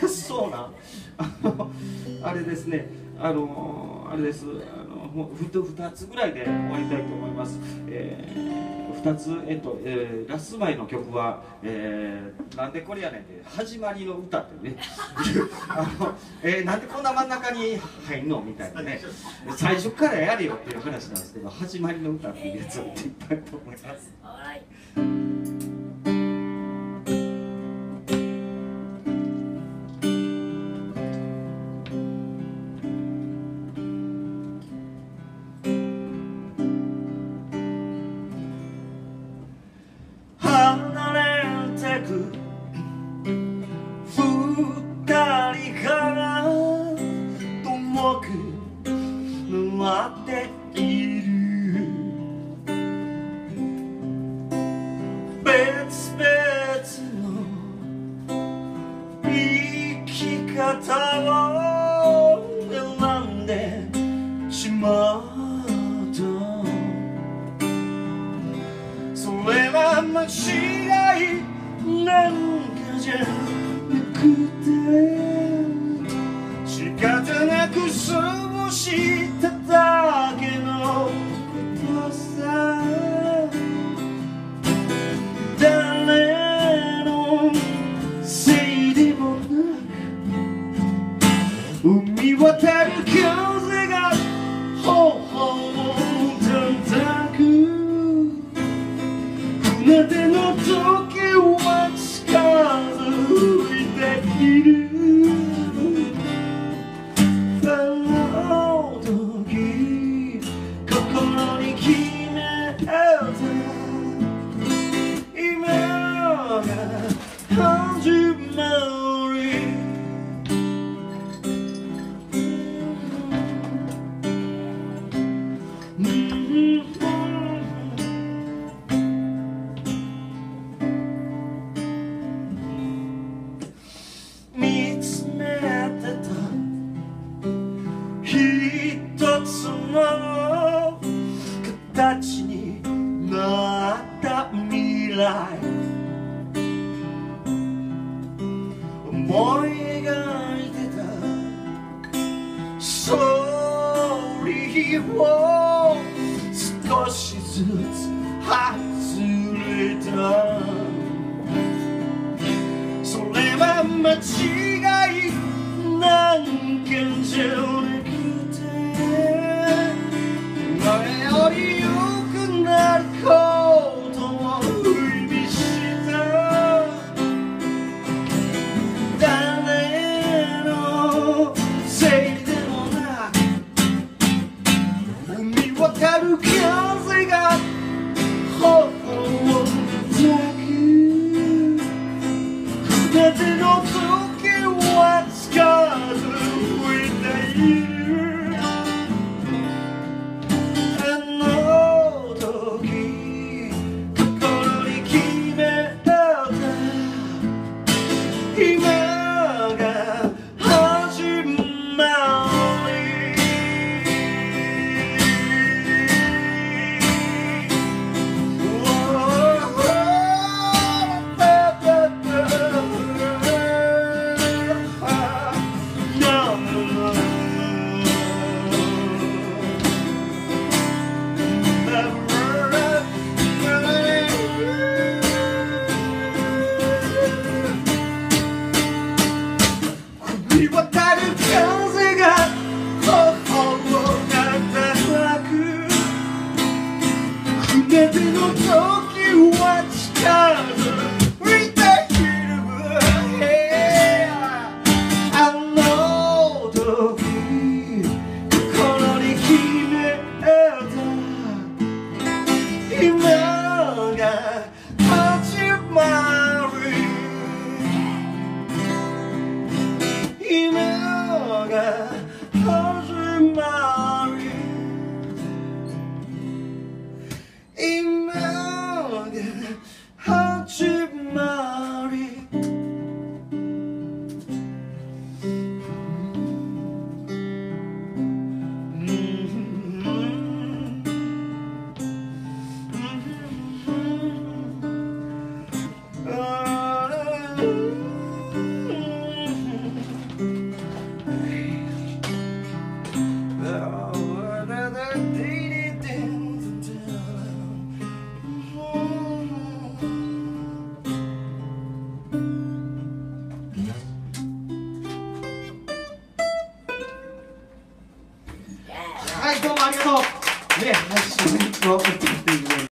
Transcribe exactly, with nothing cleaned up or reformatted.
そうなん。あのあれですね。あのあれです。あのもうふたふたつぐらいで終わりたいと思います。えー、ふたつえっと、えー、ラス前の曲は、えー、なんでこれやねんって始まりの歌ってね。あの、えー、なんでこんな真ん中に入んのみたいなね。最初からやれよっていう話なんですけど、始まりの歌っていうやつを言っていきたいと思います。 はい、どうもありがとう。ね、最初に歌っていうね。